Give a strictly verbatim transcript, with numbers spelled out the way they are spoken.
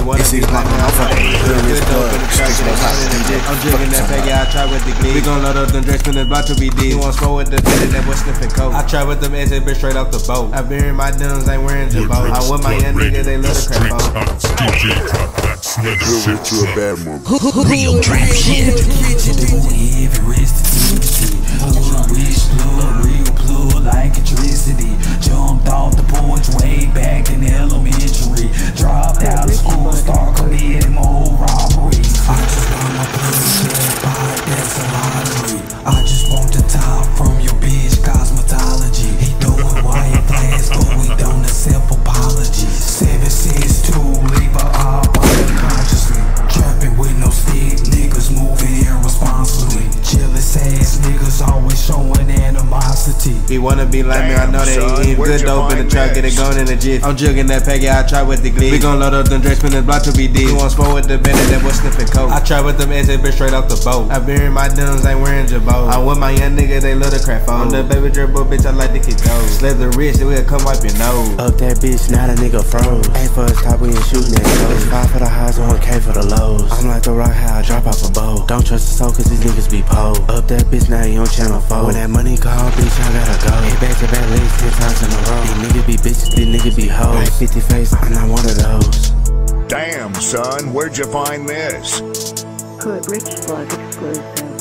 wanna be like me, I'm fucking HoodRixh plug. I'm drinking that faggot, I try with the glee. We gon' load up them drinks, spin the block to be D. You want smoke with the bitch that was sniffing coke. I try with them eggs, they bitch straight off the boat. I bury my duns, ain't wearing jabot. I with my young nigga, they love the crap out. HoodRixh to a bad one. Real trap shit. Heavy restitution. HoodRixh plug, real plug like electricity. Jumped off the porch way back in elementary. Dropped out of school, start committing more robberies. I just want my pussy jackpot, that's a lottery. I just want the top from your bitch cosmetology. He throwing white flags, but we don't accept apologies. seven six two, leave a op unconsciously. Trapping with no stick, niggas moving irresponsibly. Jealous ass niggas always showing animosity. He wanna be like me, I know that he eat good dope in the trap, get it going in the jiff. I'm jugging that packet, I try with the glee. We gon' load up them drinks, spin the block to be D. You want smoke with the bandit that was sniffing coke. I try with them eggs, they bitch straight off the boat. I bury my duns, ain't wearing jabot. I with my young nigga, they love the crap on. I'm the baby dribble, bitch, I like to kick those. Slap the wrist, it will come wipe your nose. Up that bitch, now the nigga froze. Ain't for his top, we ain't shooting at toes. Five for the highs, one K for the lows. I'm like the rock, how I drop off a bow. Don't trust the soul, cause these niggas be po. Up that bitch, now you on channel four. When that money call, bitch, I gotta go. Hit back to back legs ten times in a row. These niggas be bitches, these niggas be hoes. Like fifty face, I'm not one of those. Damn, son, where'd you find this? HoodRixh plug exclusive.